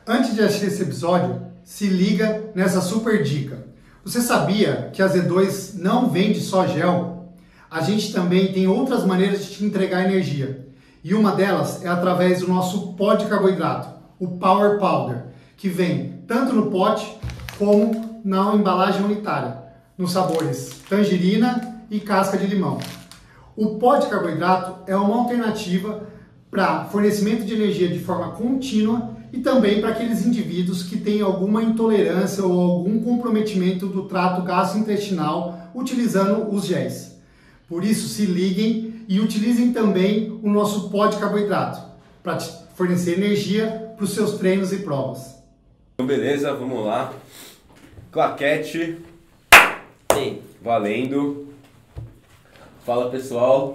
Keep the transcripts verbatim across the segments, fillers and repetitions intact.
Antes de assistir esse episódio, se liga nessa super dica. Você sabia que a Z dois não vende só gel? A gente também tem outras maneiras de te entregar energia. E uma delas é através do nosso pó de carboidrato, o Power Powder, que vem tanto no pote como na embalagem unitária, nos sabores tangerina e casca de limão. O pó de carboidrato é uma alternativa para fornecimento de energia de forma contínua e também para aqueles indivíduos que têm alguma intolerância ou algum comprometimento do trato gastrointestinal utilizando os géis. Por isso, se liguem e utilizem também o nosso pó de carboidrato para fornecer energia para os seus treinos e provas. Então, beleza, vamos lá. Claquete. Sim. Valendo. Fala, pessoal.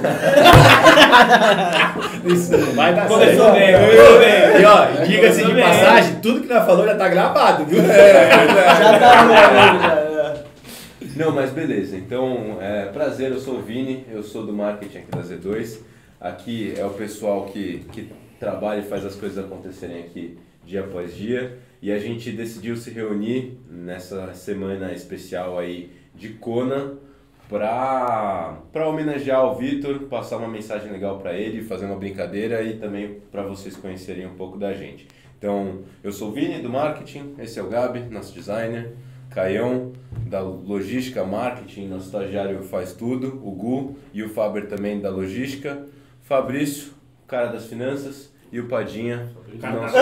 Isso vai dar Começou certo. bem, começou bem. E ó, diga-se de Começou bem. passagem, tudo que nós falou já tá gravado, viu? Já tá gravando, já. Não, mas beleza. Então, é, prazer, eu sou o Vini, eu sou do marketing aqui da Z dois. Aqui é o pessoal que, que trabalha e faz as coisas acontecerem aqui dia após dia. E a gente decidiu se reunir nessa semana especial aí de Kona para para homenagear o Vitor, passar uma mensagem legal para ele, fazer uma brincadeira e também para vocês conhecerem um pouco da gente. Então, eu sou o Vini do marketing, esse é o Gabi, nosso designer, Caião da logística, marketing, nosso estagiário faz tudo, o Gu e o Faber também da logística, Fabrício, o cara das finanças e o Padinha, o nosso...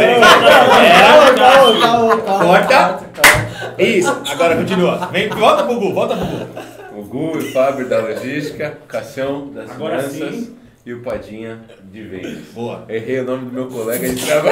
Corta. Isso, agora continua. Vem, volta pro Gu, volta pro Gu. O Gu e o Faber da logística, o Cassião das Agora finanças sim. e o Padinha de vendas. Boa. Errei o nome do meu colega de trabalho.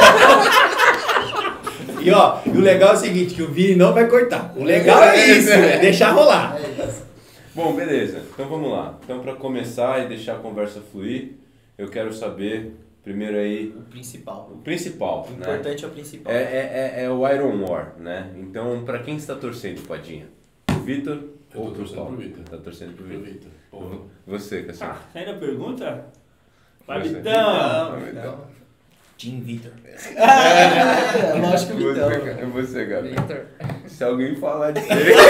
E ó, e o legal é o seguinte, que o Vini não vai cortar. O legal é isso, é deixar rolar. Bom, beleza. Então vamos lá. Então para começar e deixar a conversa fluir, eu quero saber primeiro aí O principal. o principal, O né? importante é o principal. É, é, é, é o Iron War, né? Então para quem você está torcendo, Padinha? O Vitor Eu ou tô o torcendo Paulo? pro Vitor. Tá torcendo pro Pro Vitor. Vitor. Porra. Você, Cassião. Ah, ainda pergunta? Vai, Você. Vitão! Então. Team Vitor. É, lógico que Vitão. Você, é você, Gabi. Vitor. Se alguém falar de você.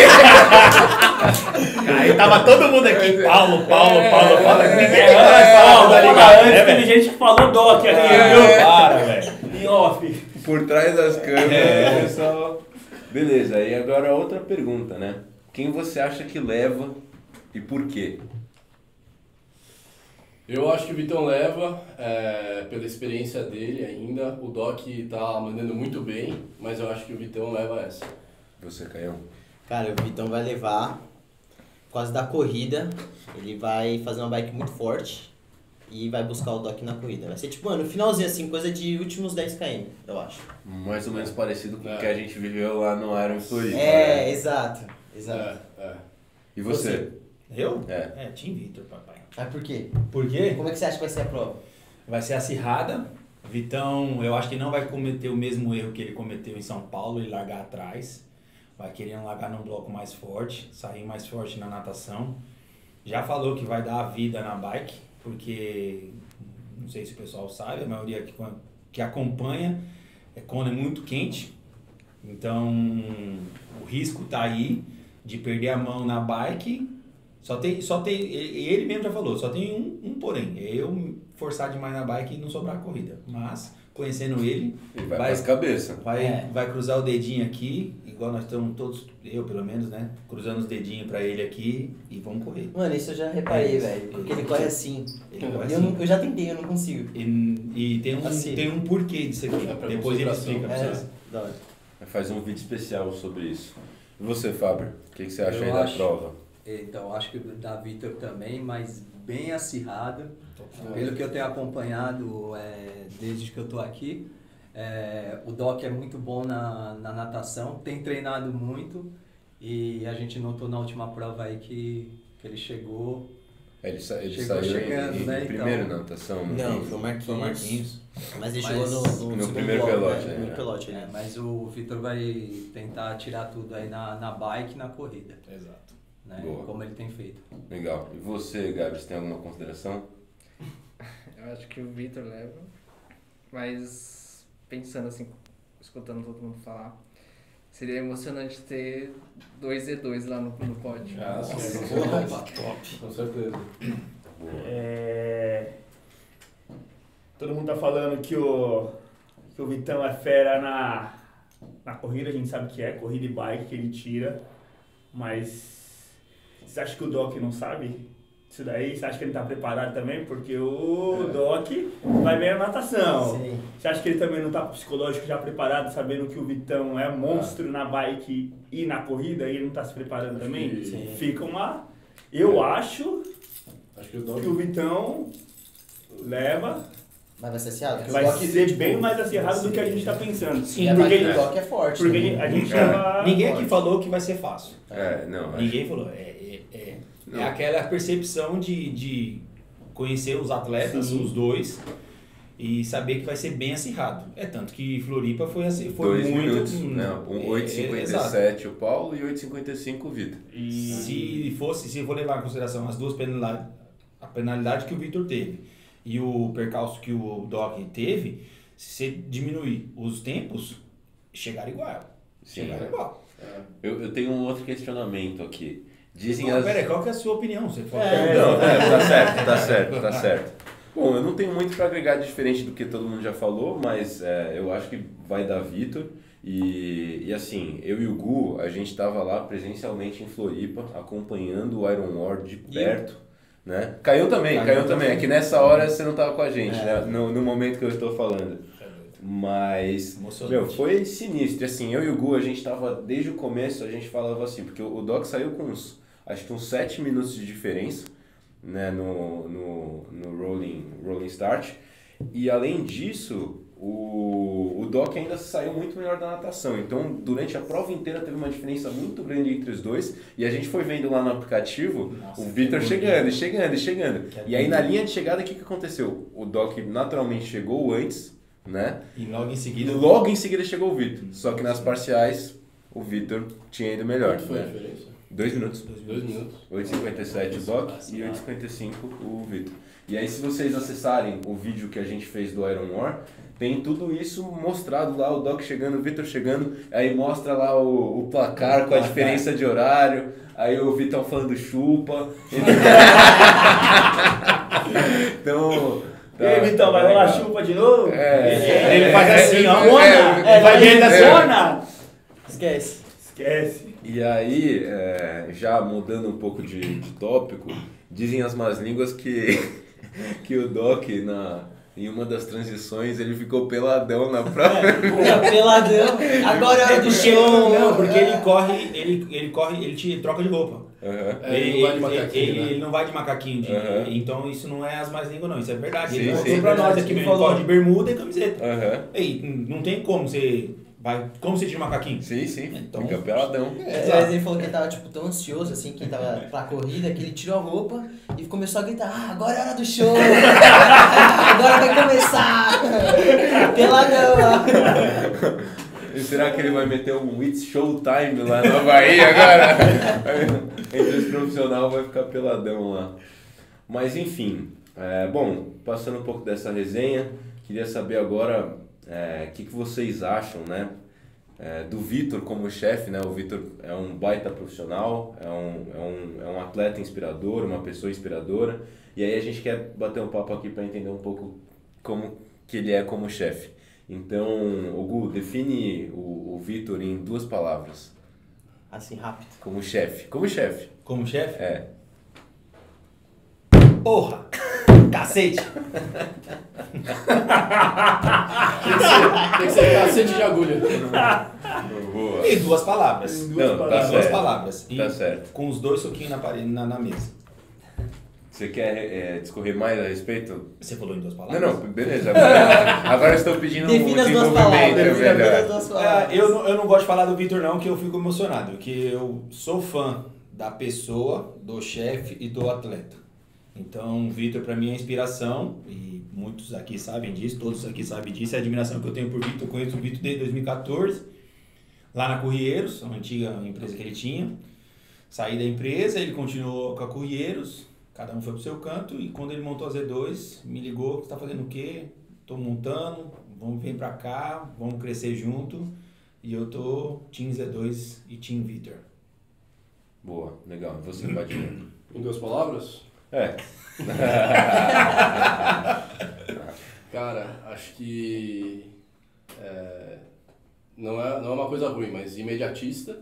Aí tava todo mundo aqui, Paulo, Paulo, Paulo, Paulo. Ninguém É, vai falar, vamos tá falar ligado? antes, É, teve velho. gente que falou Doc aqui, É, viu? para, velho. Em off. Por trás das câmeras, É. pessoal. Beleza, e agora outra pergunta, né? Quem você acha que leva e por quê? Eu acho que o Vitão leva, é, pela experiência dele ainda. O Doc tá mandando muito bem, mas eu acho que o Vitão leva essa. Você, Caião? Cara, o Vitão vai levar por causa da corrida. Ele vai fazer uma bike muito forte e vai buscar o Doc na corrida. Vai ser tipo, mano, no finalzinho assim, coisa de últimos dez quilômetros, eu acho. Mais ou menos parecido com o É. que a gente viveu lá no Iron Floripa. É, né? exato. Exato. É, é. E você? Eu? É. É, Team Vitor, papai. Mas por quê? Por quê? Como é que você acha que vai ser a prova? Vai ser acirrada. Vitão, eu acho que não vai cometer o mesmo erro que ele cometeu em São Paulo e largar atrás. Vai querendo largar num bloco mais forte, sair mais forte na natação. Já falou que vai dar a vida na bike, porque não sei se o pessoal sabe, a maioria que, que acompanha, é Kona é muito quente. Então o risco tá aí de perder a mão na bike. Só tem, só tem, ele ele mesmo já falou, só tem um, um porém, é eu forçar demais na bike e não sobrar a corrida. Mas, conhecendo ele, Ele vai, vai, pras cabeças. vai, É. vai cruzar o dedinho aqui, igual nós estamos todos, eu pelo menos, né? Cruzando os dedinhos pra ele aqui e vamos correr. Mano, isso eu já reparei, É isso. velho. Porque ele corre assim. Ele corre Eu, assim. não- eu já tentei, eu não consigo. E, e tem, um, Assim. tem um porquê disso aqui. É pra Depois ele concentração. explica pra É, vocês. da hora. Faz um vídeo especial sobre isso. E você, Fábio? O que, que você acha Eu aí da acho- prova? Então, acho que o da Vitor também, mas bem acirrado. Pelo que eu tenho acompanhado é, desde que eu tô aqui, é, o Doc é muito bom na, na natação, tem treinado muito e a gente notou na última prova aí que, que ele chegou. Ele, sa ele Chegou saiu chegando, em, em né, primeiro então. na natação? Não, quinze? foi o Marquinhos. Foi o Marquinhos. Mas ele Mas chegou no, no, no segundo primeiro bloco, pelote, né? né? No primeiro pelote, É, né? mas o Vitor vai tentar tirar tudo aí na, na bike e na corrida, Exato. né? Boa. Como ele tem feito. Legal. E você, Gabi, você tem alguma consideração? Eu acho que o Vitor leva, mas pensando assim, escutando todo mundo falar, seria emocionante ter dois E dois lá no, no pódio. Ah, sim. Top. Com certeza. É... Todo mundo tá falando que o, que o Vitão é fera na, na corrida, a gente sabe que é, corrida e bike que ele tira, mas você acha que o Doc não sabe isso daí? Você acha que ele tá preparado também? Porque o É. Doc vai bem na natação. Sim. Você acha que ele também não tá psicológico já preparado, sabendo que o Vitão é monstro na bike e na corrida, e ele não tá se preparando Acho também? que- Sim. Fica uma... Eu acho Acho que o Doc... que o Vitão leva, Mas vai ser acirrado? Porque vai o Doc, ser tipo, bem mais acirrado do que a gente tá pensando. E a porque bike do Doc é forte. porque também. a gente É. tava... Ninguém aqui falou que vai ser fácil. É, não. acho- Ninguém falou. É, é, é, Não. é aquela percepção de, de conhecer os atletas, Sim. os dois, e saber que vai ser bem acirrado. É tanto que Floripa foi, assim, foi Dois muito... minutos, né? Um é, oito e cinquenta e sete o Paulo e oito e cinquenta e cinco o Vitor. E... Se fosse, se eu for levar em consideração as duas penalidades, a penalidade que o Vitor teve e o percalço que o Doc teve, se você diminuir os tempos, chegaram igual. Sim. Chegaram igual. Eu, eu tenho um outro questionamento aqui. Dizem Não, as... peraí, qual que é a sua opinião? Você fala, É, Não, é, tá certo, tá certo, tá certo. Bom, eu não tenho muito para agregar diferente do que todo mundo já falou, mas é, eu acho que vai dar Vitor. E, e assim, eu e o Gu, a gente estava lá presencialmente em Floripa, acompanhando o Iron War de perto. Né? Caiu também, Caiu caiu, também. também. É que nessa hora você não estava com a gente, É. né? no, no momento que eu estou falando. Mas, Emocionante. meu, foi sinistro. Assim, eu e o Gu, a gente tava, desde o começo, a gente falava assim, porque o Doc saiu com uns, acho que uns sete minutos de diferença, né, no, no, no rolling, rolling start. E além disso, o, o Doc ainda saiu muito melhor da natação. Então, durante a prova inteira teve uma diferença muito grande entre os dois. E a gente foi vendo lá no aplicativo, Nossa, o Vitor que chegando, bonito. chegando, chegando. Que E aí na bonito. linha de chegada, o que, que aconteceu? O Doc naturalmente chegou antes, né? E logo em E seguida... logo em seguida chegou o Vitor. Só que nas parciais, o Vitor tinha ido melhor. Quanto foi a né? diferença? Dois minutos. Dois minutos. oito e cinquenta e sete o Doc e oito e cinquenta e cinco o Vitor. E aí, se vocês acessarem o vídeo que a gente fez do Iron War, tem tudo isso mostrado lá, o Doc chegando, o Vitor chegando, aí mostra lá o, o placar com a placar. diferença de horário, aí o Vitão falando chupa. Então... E aí, Vitão, vai rolar chupa de novo? É. Ele faz assim, ó. É, Zona! é, Ele vai dentro da é. zona! Esquece. Esquece. E aí, é, já mudando um pouco de, de tópico, dizem as más línguas que, que o Doc, na, em uma das transições, ele ficou peladão na prova. Puta, peladão. Agora é hora do Porque, show. não, porque ele corre, ele, ele corre, ele te troca de roupa. Uhum. É, ele não vai de macaquinho, ele, né? ele não vai de macaquinho, de- Aham. então isso não é as mais línguas não, isso é verdade. Sim, ele sim. contou pra nós Verdade, aqui ele mesmo, ele falou. corre de bermuda e camiseta. Uhum. Ei, não tem como você, vai, como você tira macaquinho? Sim, sim, Então- fica peladão. É, mas ele falou que ele tava tipo, tão ansioso assim, que ele tava pra corrida, que ele tirou a roupa e começou a gritar: ah, agora é hora do show! Agora vai começar! Peladão lá! E será que ele vai meter um It's Showtime lá na Bahia agora? Entre os profissionais vai ficar peladão lá. Mas enfim, é, bom, passando um pouco dessa resenha, queria saber agora é, o que, que vocês acham, né? É, do Vitor como chefe, né? O Vitor é um baita profissional, é um, é, um, é um atleta inspirador, uma pessoa inspiradora. E aí a gente quer bater um papo aqui para entender um pouco como que ele é como chefe. Então, Gu, define o, o Vitor em duas palavras. Assim, rápido. Como chefe. Como chefe. Como chefe? É. Porra! Cacete! Tem que ser cacete de agulha. Boa. E duas palavras. Duas Não, tá palavras. Duas certo. palavras. E Tá certo. com os dois soquinhos na parede, na, na mesa. Você quer é, discorrer mais a respeito? Você falou em duas Não, palavras? não, beleza. Agora, agora eu estou pedindo um Defina as duas desenvolvimento palavras. Defina as melhor. duas É, palavras. eu, não- eu não gosto de falar do Vitor não, que eu fico emocionado. Que eu sou fã da pessoa, do chefe e do atleta. Então, o Vitor para mim é inspiração, e muitos aqui sabem disso, todos aqui sabem disso, é a admiração que eu tenho por Vitor. Eu conheço o Vitor desde dois mil e quatorze, lá na Corrieiros, a antiga empresa que ele tinha. Saí da empresa, ele continuou com a Corrieiros, cada um foi pro seu canto, e quando ele montou a Z dois, me ligou: você tá fazendo o quê? Tô montando, vamos vir pra cá, vamos crescer junto. E eu tô Team Z dois e Team Vitor. Boa, legal. E você, Badinho? Em duas palavras? É. Cara, acho que é, não, é, não é uma coisa ruim, mas imediatista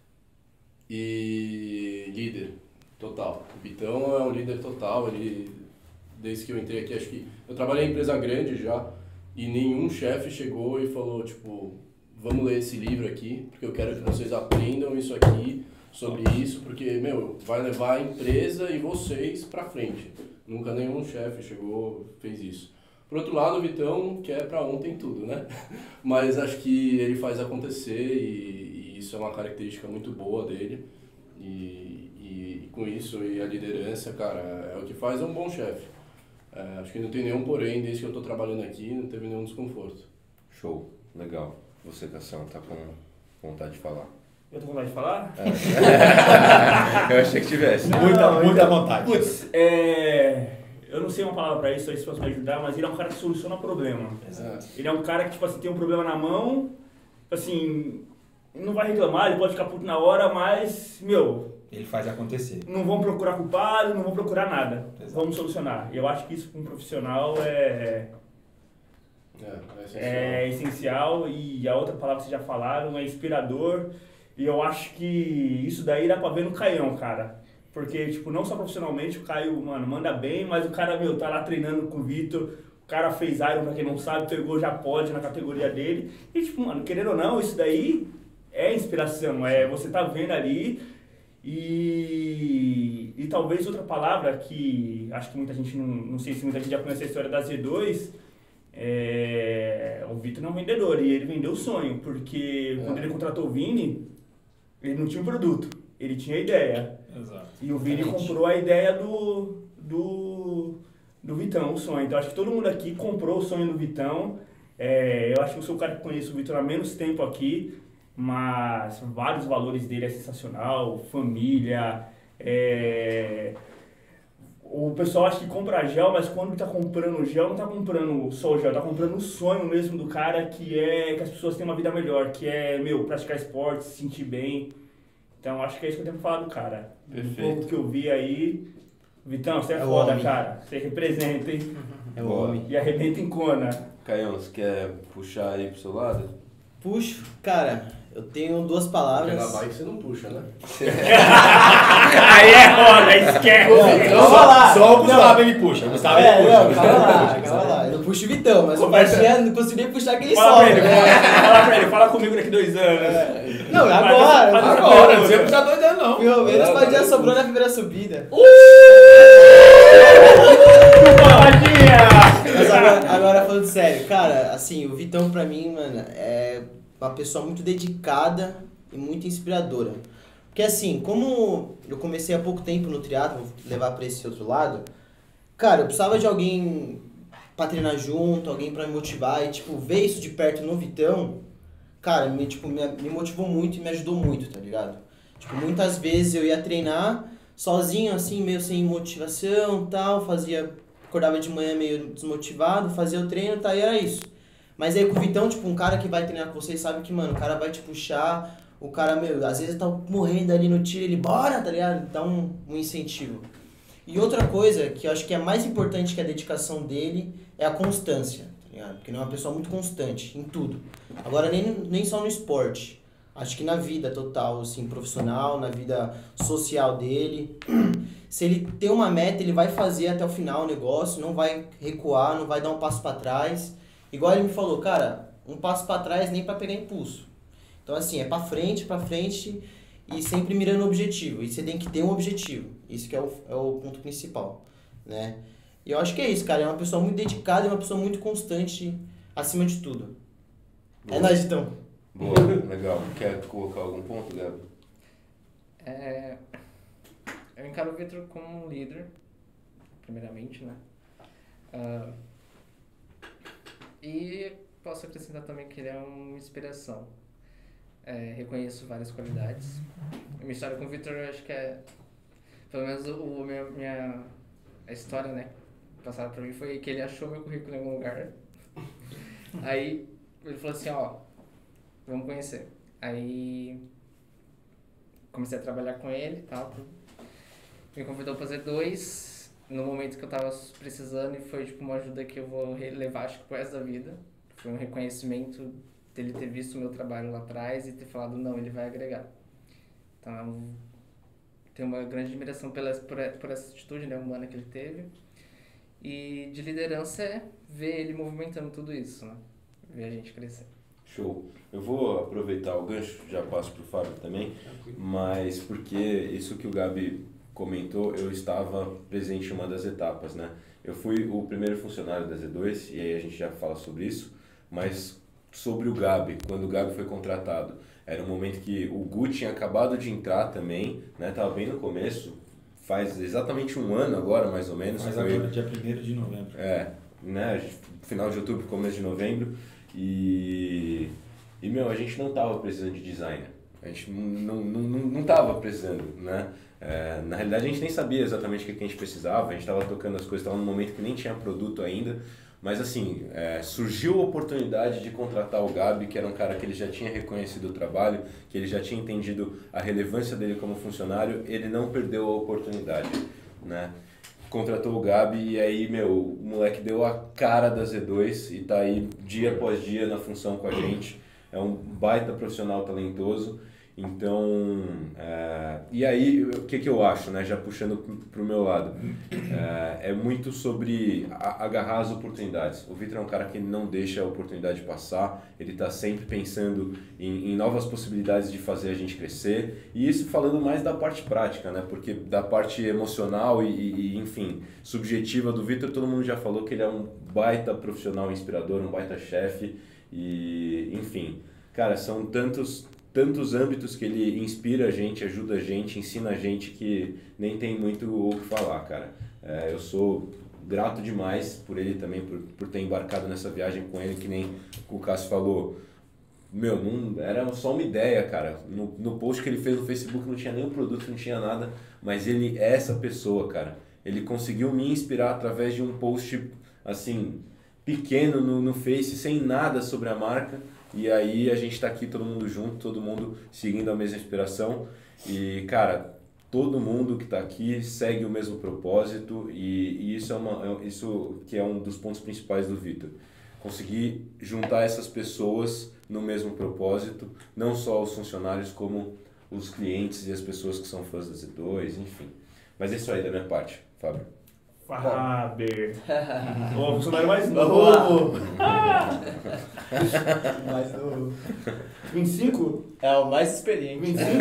e líder total. O Vitão é um líder total, ele, desde que eu entrei aqui, acho que eu trabalhei em empresa grande já e nenhum chefe chegou e falou, tipo, vamos ler esse livro aqui, porque eu quero que vocês aprendam isso aqui, sobre isso, porque, meu, vai levar a empresa e vocês pra frente. Nunca nenhum chefe chegou, fez isso. Por outro lado, o Vitão quer pra ontem tudo, né? Mas acho que ele faz acontecer e, e isso é uma característica muito boa dele. E, e, e com isso e a liderança, cara, é o que faz um bom chefe. É, acho que não tem nenhum porém, desde que eu tô trabalhando aqui, não teve nenhum desconforto. Show, legal. Você, Cação, tá com vontade de falar? Eu tô com vontade de falar? É. Eu achei que tivesse. Não, Muita, não, muita então, vontade. Putz, é... eu não sei uma palavra pra isso, se posso me ajudar, mas ele é um cara que soluciona problema. Exato. Ele é um cara que, tipo assim, tem um problema na mão, assim, não vai reclamar, ele pode ficar puto na hora, mas, meu... Ele faz acontecer. Não vão procurar culpado, não vão procurar nada. Exato. Vamos solucionar. E eu acho que isso para um profissional é... É, é essencial. É essencial, e a outra palavra que vocês já falaram é inspirador. E eu acho que isso daí dá pra ver no Caião, cara. Porque, tipo, não só profissionalmente, o Caio, mano, manda bem, mas o cara, meu, tá lá treinando com o Vitor. O cara fez Iron, pra quem não sabe, pegou já pode na categoria dele. E, tipo, mano, querendo ou não, isso daí é inspiração. É, você tá vendo ali e... E talvez outra palavra que acho que muita gente não... Não sei se muita gente já conhece a história da Z dois... É, o Vitor não é um vendedor e ele vendeu o sonho, porque é. quando ele contratou o Vini, ele não tinha um produto, ele tinha a ideia. Exato. E o Vini comprou a ideia do, do, do Vitão, o sonho. Então acho que todo mundo aqui comprou o sonho do Vitão. É, eu acho que eu sou o cara que conhece o Vitor há menos tempo aqui, mas vários valores dele é sensacional, família, é... O pessoal acha que compra gel, mas quando tá comprando gel, não tá comprando só o gel, tá comprando o sonho mesmo do cara, que é que as pessoas tenham uma vida melhor, que é, meu, praticar esporte, se sentir bem. Então, acho que é isso que eu tenho pra falar do cara. Perfeito. Um pouco que eu vi aí. Vitão, você é, É foda, homem. cara. Você representa, hein? É o Boa. homem. E arrebenta em Kona. Caião, você quer puxar aí pro seu lado? Puxo, cara, eu tenho duas Porque na palavras. bike você não puxa, né? Aí é foda, esquece. Vamos lá. Só o Gustavo ele puxa. O Gustavo É, ele puxa. não, o Gustavo calma ele lá, puxa, o calma Gustavo lá. ele Eu não puxo o Vitão, mas o Conversa. Baixinha não consegui nem puxar aquele Fala solo. pra ele, né? fala, fala pra ele, fala comigo daqui dois anos. Não, Faz agora. essa- faz essa Agora, pergunta. não sei puxar doidão não. Pelo menos Não, o Badinha não, sobrou não. na primeira subida. Paladinha! Mas agora, agora falando sério, cara, assim, o Vitão pra mim, mano, é uma pessoa muito dedicada e muito inspiradora. Porque assim, como eu comecei há pouco tempo no triatlo, vou levar pra esse outro lado, cara, eu precisava de alguém pra treinar junto, alguém pra me motivar e, tipo, ver isso de perto no Vitão, cara, me, tipo, me, me motivou muito e me ajudou muito, tá ligado? Tipo, muitas vezes eu ia treinar sozinho, assim, meio sem motivação e tal, fazia... Acordava de manhã meio desmotivado, fazia o treino, tá, e era isso. Mas aí com o Vitão, tipo, um cara que vai treinar com vocês sabe que, mano, o cara vai te puxar, o cara, meu, às vezes tá morrendo ali no tiro, ele, bora, tá ligado? Dá um, um incentivo. E outra coisa que eu acho que é mais importante que a dedicação dele é a constância, tá ligado? Porque ele é uma pessoa muito constante em tudo. Agora, nem, nem só no esporte. Acho que na vida total, assim, profissional, na vida social dele. Se ele tem uma meta, ele vai fazer até o final o negócio, não vai recuar, não vai dar um passo pra trás. Igual ele me falou, cara, um passo pra trás nem pra pegar impulso. Então, assim, é pra frente, pra frente e sempre mirando o objetivo. E você tem que ter um objetivo. Isso que é o, é o ponto principal, né? E eu acho que é isso, cara. É uma pessoa muito dedicada e uma pessoa muito constante acima de tudo. Boa. É nóis, então. Boa, legal. Quer colocar algum ponto, Gabi? É, eu encaro o Vitor como um líder, primeiramente, né? Ah, e posso acrescentar também que ele é uma inspiração. É, reconheço várias qualidades. A minha história com o Vitor, eu acho que é... Pelo menos o, minha, minha, a história, né? Passada pra mim foi que ele achou meu currículo em algum lugar. Aí ele falou assim, ó, vamos conhecer. Aí comecei a trabalhar com ele e tal. Me convidou pra fazer dois no momento que eu tava precisando e foi tipo uma ajuda que eu vou levar acho que pro resto da vida. Foi um reconhecimento dele ter visto o meu trabalho lá atrás e ter falado, não, ele vai agregar. Então, tenho uma grande admiração pela, por, por essa atitude, né, humana que ele teve. E de liderança é ver ele movimentando tudo isso, né? Ver a gente crescer. Show. Eu vou aproveitar o gancho, já passo para o Fábio também, mas porque isso que o Gabi comentou, eu estava presente em uma das etapas, né? Eu fui o primeiro funcionário da Z dois, e aí a gente já fala sobre isso, mas sobre o Gabi, quando o Gabi foi contratado, era um momento que o Gu tinha acabado de entrar também, né? Tava bem no começo, faz exatamente um ano agora, mais ou menos. Faz foi, agora, dia primeiro de novembro. É, né? Final de outubro, começo de novembro. E, e meu, a gente não tava precisando de designer. A gente não, não, não, não tava precisando, né? É, na realidade, a gente nem sabia exatamente o que a gente precisava. A gente tava tocando as coisas, tava num momento que nem tinha produto ainda. Mas assim, é, surgiu a oportunidade de contratar o Gabi, que era um cara que ele já tinha reconhecido o trabalho, que ele já tinha entendido a relevância dele como funcionário, ele não perdeu a oportunidade, né? Contratou o Gabi e aí, meu, o moleque deu a cara da Z dois e tá aí dia após dia na função com a gente. É um baita profissional talentoso. Então, é, e aí, o que que eu acho, né? Já puxando pro meu lado, é, é muito sobre a, agarrar as oportunidades. O Vitor é um cara que não deixa a oportunidade passar, ele está sempre pensando em, em novas possibilidades de fazer a gente crescer, e isso falando mais da parte prática, né? Porque da parte emocional e, e enfim, subjetiva do Vitor, todo mundo já falou que ele é um baita profissional inspirador, um baita chefe, e enfim, cara, são tantos... tantos âmbitos que ele inspira a gente, ajuda a gente, ensina a gente que nem tem muito o que falar, cara. É, eu sou grato demais por ele também, por, por ter embarcado nessa viagem com ele, que nem o Cássio falou. Meu, não, era só uma ideia, cara. No, no post que ele fez no Facebook não tinha nenhum produto, não tinha nada, mas ele é essa pessoa, cara. Ele conseguiu me inspirar através de um post, assim, pequeno no, no Face, sem nada sobre a marca. E aí a gente tá aqui todo mundo junto, todo mundo seguindo a mesma inspiração. E, cara, todo mundo que tá aqui segue o mesmo propósito e, e isso, é uma, isso que é um dos pontos principais do Vitor. Conseguir juntar essas pessoas no mesmo propósito, não só os funcionários, como os clientes e as pessoas que são fãs da Z dois, enfim. Mas é isso aí da minha parte, Fábio. Fábio. O funcionário mais novo. Mais novo. vinte e cinco? É o mais experiente. vinte e cinco?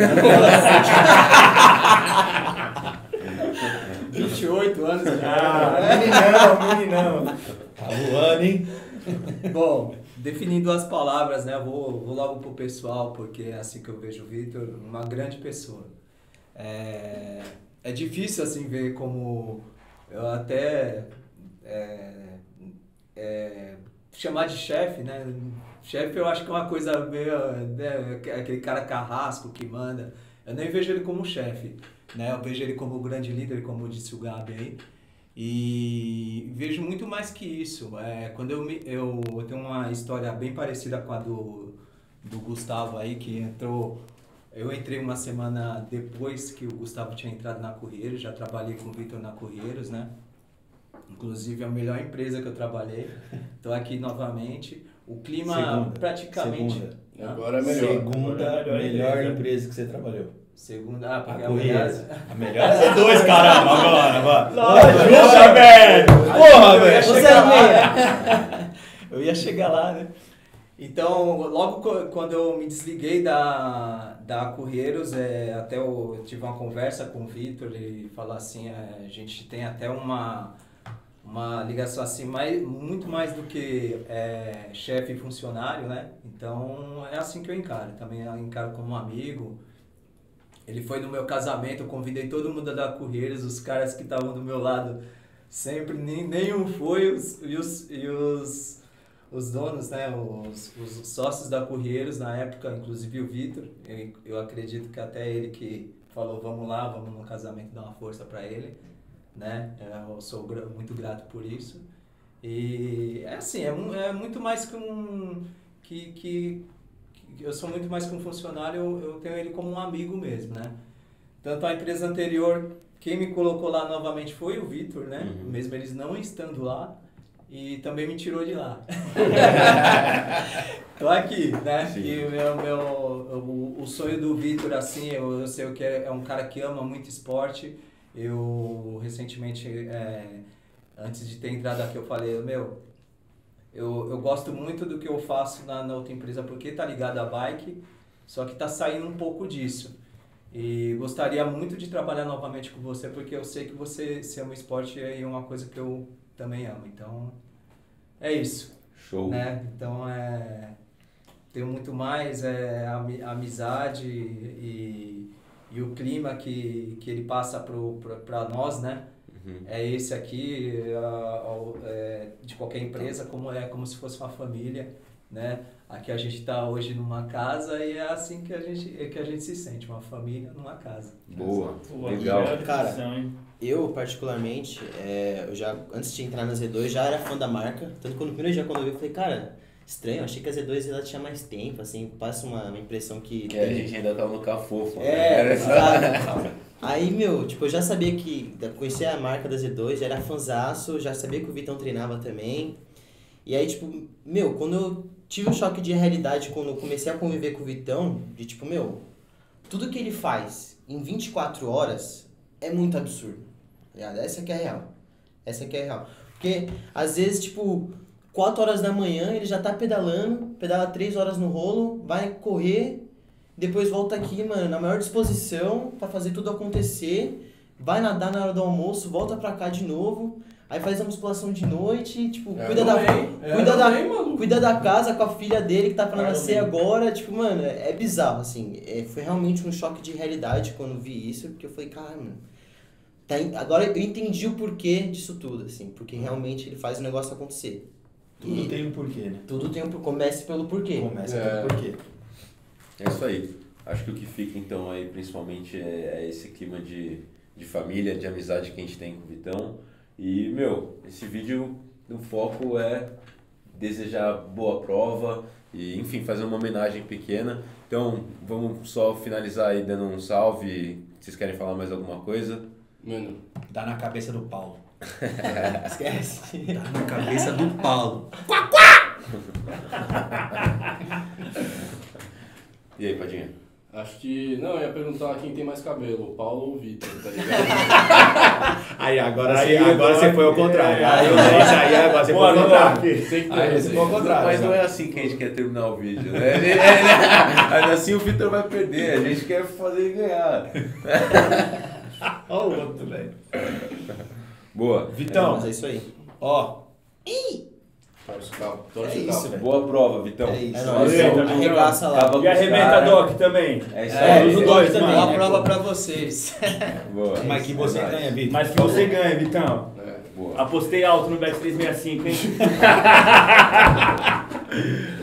vinte e oito anos. Ah, meninão, meninão. Tá voando, hein? Bom, definindo as palavras, né, eu vou, vou logo pro pessoal, porque é assim que eu vejo o Vitor, uma grande pessoa. É, é difícil assim ver como eu até é, é, chamar de chefe, né? Chefe eu acho que é uma coisa meio, né, aquele cara carrasco que manda. Eu nem vejo ele como chefe, né? Eu vejo ele como grande líder, como disse o Gabi aí. E vejo muito mais que isso. É, quando eu, me, eu, eu tenho uma história bem parecida com a do, do Gustavo aí, que entrou... Eu entrei uma semana depois que o Gustavo tinha entrado na Correiros, já trabalhei com o Vitor na Correiros, né? Inclusive a melhor empresa que eu trabalhei. Estou aqui novamente. O clima Segunda. praticamente... Segunda. Não? Agora é melhor. Segunda Agora é melhor melhor empresa. empresa que você trabalhou. Segunda... Ah, porque A a melhor... Correios. A melhor é Z dois, caramba, agora, vai. Ajuda, velho! Porra, Eu ia velho. chegar lá, né? Eu ia chegar lá, né? Então, logo co- quando eu me desliguei da, da Correiros, é, até eu tive uma conversa com o Vitor e falou assim, é, a gente tem até uma, uma ligação assim, mais, muito mais do que é, chefe e funcionário, né? Então, é assim que eu encaro. Também eu encaro como um amigo. Ele foi no meu casamento, eu convidei todo mundo da Correiros, os caras que estavam do meu lado, sempre, nem, nenhum foi, os, e os... E os os donos, né, os, os sócios da Correiros na época, inclusive o Vitor, eu, eu acredito que até ele que falou, vamos lá, vamos no casamento dar uma força para ele, né, eu sou gra- muito grato por isso. E é assim, é, mu- é muito mais que um... Que, que, que eu sou muito mais que um funcionário, eu, eu tenho ele como um amigo mesmo, né? Tanto a empresa anterior, quem me colocou lá novamente foi o Vitor, né? Uhum. Mesmo eles não estando lá. E também me tirou de lá. Tô aqui, né? Sim. E o, meu, meu, o, o sonho do Vitor, assim, eu, eu sei que é, é um cara que ama muito esporte. Eu, recentemente, é, antes de ter entrado aqui, eu falei, meu, eu, eu gosto muito do que eu faço na, na outra empresa, porque tá ligado à bike, só que tá saindo um pouco disso. E gostaria muito de trabalhar novamente com você, porque eu sei que você, você ama o esporte e é uma coisa que eu também amo. Então, é isso. Show. Né? Então, é, tenho muito mais é, ami- amizade e, e o clima que, que ele passa para nós, né? Uhum. É esse aqui, é, é, de qualquer empresa, como é como se fosse uma família, né? Aqui a gente está hoje numa casa e é assim que a gente, é que a gente se sente, uma família numa casa. Boa, Pô, legal. melhor Cara, definição, hein? Eu, particularmente, é, eu já, antes de entrar na Z dois, já era fã da marca. Tanto que no primeiro dia, quando eu vi, eu falei, cara, estranho, eu achei que a Z dois ela tinha mais tempo, assim, passa uma, uma impressão que... Que a gente ainda tava no cafofo. É, né? exato. Aí, meu, tipo, eu já sabia que, conhecia a marca da Z dois, já era fanzaço, já sabia que o Vitão treinava também. E aí, tipo, meu, quando eu tive um choque de realidade, quando eu comecei a conviver com o Vitão, de tipo, meu, tudo que ele faz em vinte e quatro horas é muito absurdo, tá ligado? Essa que é a real. Essa que é a real. Porque, às vezes, tipo, quatro horas da manhã ele já tá pedalando, pedala três horas no rolo, vai correr, depois volta aqui, mano, na maior disposição pra fazer tudo acontecer, vai nadar na hora do almoço, volta pra cá de novo, aí faz a musculação de noite, tipo, É, cuida não da, vem, é, cuida, não da, vem, maluco. cuida da casa com a filha dele que tá pra Vai, nascer não vem. agora, tipo, mano, é é bizarro, assim, é, foi realmente um choque de realidade quando eu vi isso, porque eu falei, cara, mano, tá, en- agora eu entendi o porquê disso tudo, assim, porque realmente ele faz o negócio acontecer. Tudo E tem um porquê, né? tudo tem um, comece pelo porquê. Começa É. pelo porquê. É isso aí. Acho que o que fica então aí principalmente é, é esse clima de, de família, de amizade que a gente tem com o Vitão. E, meu, esse vídeo, o foco é desejar boa prova e, enfim, fazer uma homenagem pequena. Então, vamos só finalizar aí dando um salve. Vocês querem falar mais alguma coisa? Mano, Dá na cabeça do Paulo. Esquece. Dá na cabeça do Paulo. E aí, Padinha? acho que... Não, eu ia perguntar quem tem mais cabelo, o Paulo ou o Vitor, tá ligado? Aí, agora, Aí, você, agora agora- você foi ao contrário. É, aí, aí- isso aí, agora você Pô, foi ao não contrário. dá, filho. Tem que ter Aí um você foi ao jeito. contrário. Mas né? não é assim que a gente quer terminar o vídeo, né? Ele- ele- ele- assim o Vitor vai perder, a gente quer fazer ele ganhar. Olha o outro, velho. Boa. Vitão, Mas é isso aí. ó, Torce o cabo, torce É o isso, cabo. velho. Boa prova, Vitão. É isso. É Valeu, nóis, então, tamo junto. arregaça lá. Acaba E arrebenta Cara. Doc também. É isso É, aí. os os dois dois, também. mano. Uma Uma prova prova pra pra vocês. Boa. mas que você É nóis. ganha, Vitor. Mas que você ganha, Vitão. É. Boa. Apostei alto no Bet trezentos e sessenta e cinco, hein?